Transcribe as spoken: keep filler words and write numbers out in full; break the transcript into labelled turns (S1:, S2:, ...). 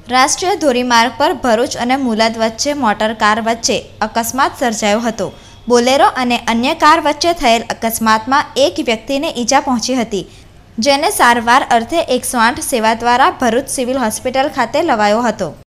S1: રાષ્ટ્રીય ધોરીમાર્ગ પર ભરૂચ અને મુલદ વચ્ચે મોટર કાર વચ્ચે અકસ્માત સર્જાયો હતો। બોલેરો અને અન્ય કાર વચ્ચે થયેલ અકસ્માતમાં એક વ્યક્તિને ઈજા પહોંચી હતી, જેને સારવાર અર્થે એકસો આઠ સેવા દ્વારા ભરૂચ સિવિલ હોસ્પિટલ ખાતે લવાયો હતો।